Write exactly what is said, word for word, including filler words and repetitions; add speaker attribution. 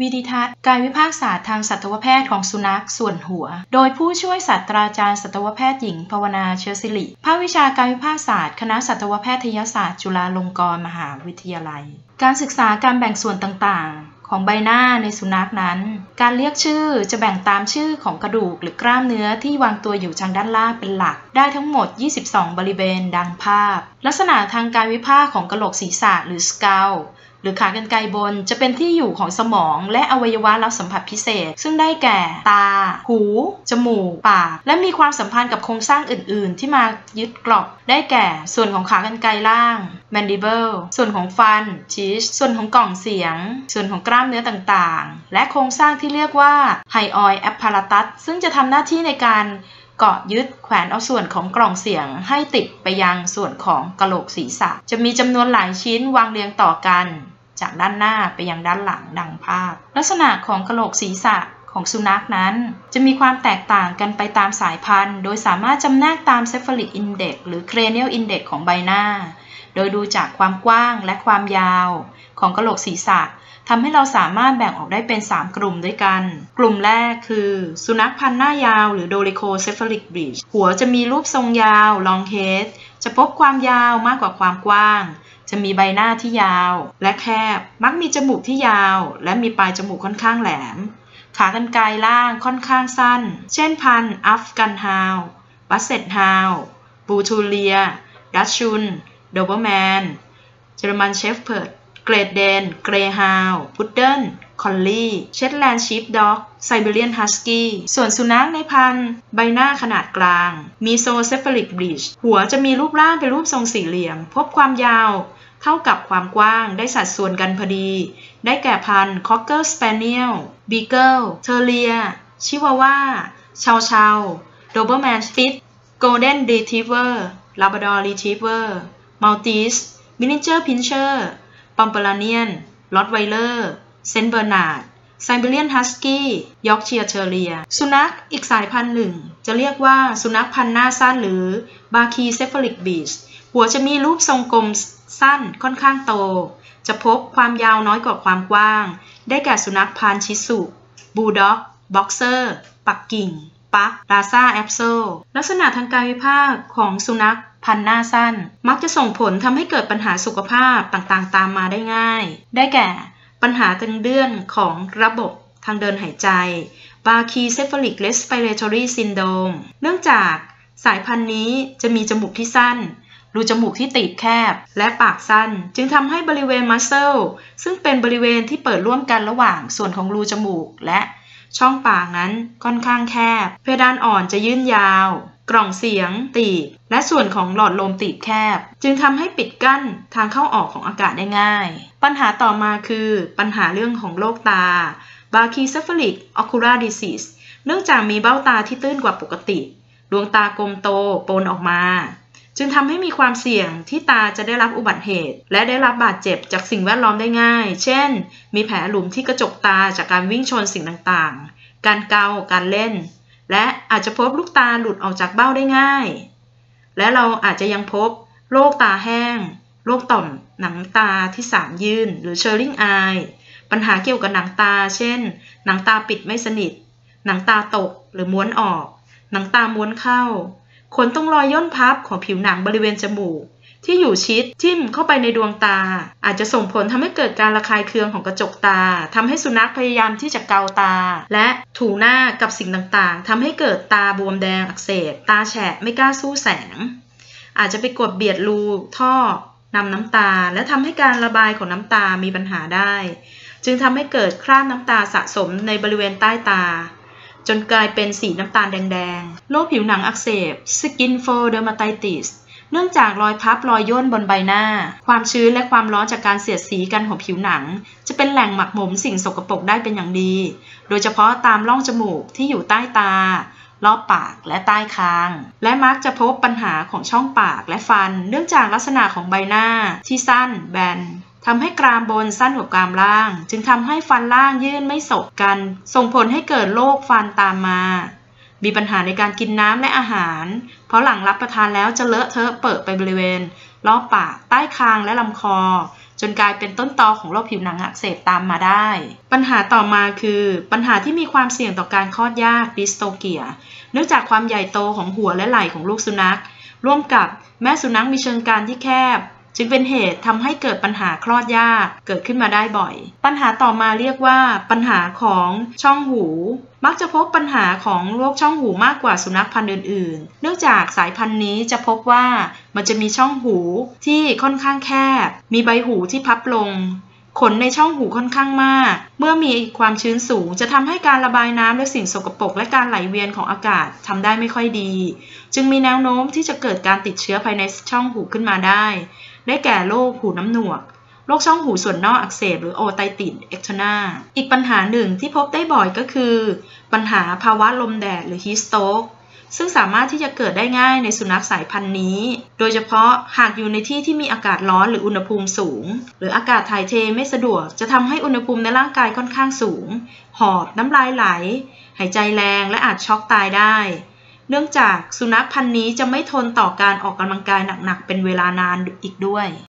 Speaker 1: วิดิทัศน์การวิพากษาทางสัตวแพทย์ของสุนัขส่วนหัวโดยผู้ช่วยศาสตราจารย์สัตวแพทย์หญิงภาวนาเชื้อศิริภาควิชาการวิพากษาคณะสัตวแพทยศาสตร์จุฬาลงกรณ์มหาวิทยาลัยการศึกษาการแบ่งส่วนต่างๆของใบหน้าในสุนัขนั้นการเรียกชื่อจะแบ่งตามชื่อของกระดูกหรือกล้ามเนื้อที่วางตัวอยู่ทางด้านล่างเป็นหลักได้ทั้งหมดยี่สิบสองบริเวณดังภาพลักษณะทางการวิพากษ์ของกะโหลกศีรษะหรือสแกลหรือขากรรไกรบนจะเป็นที่อยู่ของสมองและอวัยวะรับสัมผัสพิเศษซึ่งได้แก่ตาหูจมูกปากและมีความสัมพันธ์กับโครงสร้างอื่นๆที่มายึดเกราะได้แก่ส่วนของขากรรไกรล่าง mandible ส่วนของฟัน teeth ส่วนของกล่องเสียงส่วนของกล้ามเนื้อต่างๆและโครงสร้างที่เรียกว่า hyoid apparatus ซึ่งจะทำหน้าที่ในการเกาะยึดแขวนเอาส่วนของกล่องเสียงให้ติดไปยังส่วนของกะโหลกศีรษะจะมีจำนวนหลายชิ้นวางเรียงต่อกันจากด้านหน้าไปยังด้านหลังดังภาพลักษณะของกะโหลกศีรษะของสุนัขนั้นจะมีความแตกต่างกันไปตามสายพันธุ์โดยสามารถจำแนกตาม Cephalic Index หรือ Cranial Index ของใบหน้าโดยดูจากความกว้างและความยาวของกะโหลกศีรษะทำให้เราสามารถแบ่งออกได้เป็นสามกลุ่มด้วยกันกลุ่มแรกคือสุนัขพันธุ์หน้ายาวหรือ Dolichocephalic Breed หัวจะมีรูปทรงยาว long head จะพบความยาวมากกว่าความกว้างจะมีใบหน้าที่ยาวและแคบมักมีจมูกที่ยาวและมีปลายจมูกค่อนข้างแหลมขากรรไกรล่างค่อนข้างสั้นเช่นพันธุ์อัฟกันฮาวบัสเซตฮาวบูทูเลียดัชชุนโดเบอร์แมนเจอร์มันเชฟเพิร์ดเกรดเดนเกรย์ฮาวพุดเดิลคอลลี่เชตแลนด์ชีฟด็อกไซบีเรียนฮัสกี้ส่วนสุนัขในพันธุ์ใบหน้าขนาดกลางมีโซเซฟาลิกบรีชหัวจะมีรูปร่างเป็นรูปทรงสี่เหลี่ยมพบความยาวเท่ากับความกว้างได้สัดส่วนกันพอดีได้แก่พันธุ์คอกเกอร์สเปเนียลบีเกิลเทอร์เรียชิวาว่าชาวชาวโดเบอร์แมนฟิตโกลเด้นรีทรีเวอร์ลาบราดอร์รีทรีเวอร์มัลติสมินิเจอร์พินเชอร์ปอมเปอราเนียนลอตไวเลอร์เซนต์เบอร์นาร์ดไซบีเรียนฮัสกี้ยอร์กเชียร์เทอร์เรียสุนัขอีกสายพันธุ์หนึ่งจะเรียกว่าสุนัขพันธุ์หน้าสั้นหรือบาคีเซฟาลิกบีชหัวจะมีรูปทรงกลมสั้นค่อนข้างโตจะพบความยาวน้อยกว่าความกว้างได้แก่สุนัขพันธุ์ชิสุบูลด็อกบ็อกเซอร์ปักกิ่งปักลาซาแอปโซลักษณะทางกายวิภาคของสุนัขพันธุ์หน้าสั้นมักจะส่งผลทำให้เกิดปัญหาสุขภาพต่างๆตามมาได้ง่ายได้แก่ปัญหาทางเดินของระบบทางเดินหายใจ Brachycephalic Respiratory Syndrome เนื่องจากสายพันธุ์นี้จะมีจมูกที่สั้นรูจมูกที่ตีบแคบและปากสั้นจึงทำให้บริเวณมัสเซลซึ่งเป็นบริเวณที่เปิดร่วมกันระหว่างส่วนของรูจมูกและช่องปากนั้นค่อนข้างแคบเพดานอ่อนจะยื่นยาวกล่องเสียงตีบและส่วนของหลอดลมตีบแคบจึงทำให้ปิดกั้นทางเข้าออกของอากาศได้ง่ายปัญหาต่อมาคือปัญหาเรื่องของโรคตา Brachycephalic Ocular Disease เนื่องจากมีเบ้าตาที่ตื้นกว่าปกติดวงตากลมโตโปนออกมาจึงทำให้มีความเสี่ยงที่ตาจะได้รับอุบัติเหตุและได้รับบาดเจ็บจากสิ่งแวดล้อมได้ง่ายเช่นมีแผลหลุมที่กระจกตาจากการวิ่งชนสิ่งต่างๆการเกาการเล่นและอาจจะพบลูกตาหลุดออกจากเบ้าได้ง่ายและเราอาจจะยังพบโรคตาแห้งโรคต่อมหนังตาที่สามยื่นหรือ Shirring Eye ปัญหาเกี่ยวกับหนังตาเช่นหนังตาปิดไม่สนิทหนังตาตกหรือม้วนออกหนังตาม้วนเข้าขนตรงรอยย่นพับของผิวหนังบริเวณจมูกที่อยู่ชิดทิ่มเข้าไปในดวงตาอาจจะส่งผลทำให้เกิดการระคายเคืองของกระจกตาทำให้สุนัขพยายามที่จะเกาตาและถูหน้ากับสิ่งต่างๆทำให้เกิดตาบวมแดงอักเสบตาแฉะไม่กล้าสู้แสงอาจจะไปกดเบียดรูท่อนำน้ำตาและทำให้การระบายของน้ำตามีปัญหาได้จึงทำให้เกิดคราบน้ำตาสะสมในบริเวณใต้ตาจนกลายเป็นสีน้ำตาลแดงๆโรคผิวหนังอักเสบ Skin Fold Dermatitis เนื่องจากรอยพับรอยย่นบนใบหน้าความชื้นและความร้อนจากการเสียดสีกันของผิวหนังจะเป็นแหล่งหมักหมมสิ่งสกปรกได้เป็นอย่างดีโดยเฉพาะตามร่องจมูกที่อยู่ใต้ตารอบปากและใต้คางและมักจะพบปัญหาของช่องปากและฟันเนื่องจากลักษณะของใบหน้าที่สั้นแบนทำให้กรามบนสั้นกว่ากรามล่างจึงทำให้ฟันล่างยื่นไม่สบกันส่งผลให้เกิดโรคฟันตามมามีปัญหาในการกินน้ำและอาหารเพราะหลังรับประทานแล้วจะเลอะเทอะเปิดไปบริเวณรอบปากใต้คางและลำคอจนกลายเป็นต้นตอของโรคผิวหนังอักเสบตามมาได้ปัญหาต่อมาคือปัญหาที่มีความเสี่ยงต่อการคลอดยากดิสโทเกียเนื่องจากความใหญ่โตของหัวและไหล่ของลูกสุนัขร่วมกับแม่สุนัขมีเชิงกรานที่แคบจึงเป็นเหตุทำให้เกิดปัญหาคลอดยากเกิดขึ้นมาได้บ่อยปัญหาต่อมาเรียกว่าปัญหาของช่องหูมักจะพบปัญหาของโรคช่องหูมากกว่าสุนัขพันธุ์อื่นๆเนื่องจากสายพันธุ์นี้จะพบว่ามันจะมีช่องหูที่ค่อนข้างแคบมีใบหูที่พับลงขนในช่องหูค่อนข้างมากเมื่อมีความชื้นสูงจะทำให้การระบายน้ำและสิ่งสกปรกและการไหลเวียนของอากาศทำได้ไม่ค่อยดีจึงมีแนวโน้มที่จะเกิดการติดเชื้อภายในช่องหูขึ้นมาได้ได้แก่โรคหูน้ำหนวกโรคช่องหูส่วนนอกอักเสบหรือโอไตติสเอ็กโทนาอีกปัญหาหนึ่งที่พบได้บ่อยก็คือปัญหาภาวะลมแดดหรือฮีสโตรกซึ่งสามารถที่จะเกิดได้ง่ายในสุนัขสายพันธุ์นี้โดยเฉพาะหากอยู่ในที่ที่มีอากาศร้อนหรืออุณหภูมิสูงหรืออากาศถ่ายเทไม่สะดวกจะทำให้อุณหภูมิในร่างกายค่อนข้างสูงหอบน้ำลายไหลหายใจแรงและอาจช็อกตายได้เนื่องจากสุนัขพันธุ์นี้จะไม่ทนต่อการออกกำลังกายหนักๆเป็นเวลานานอีกด้วย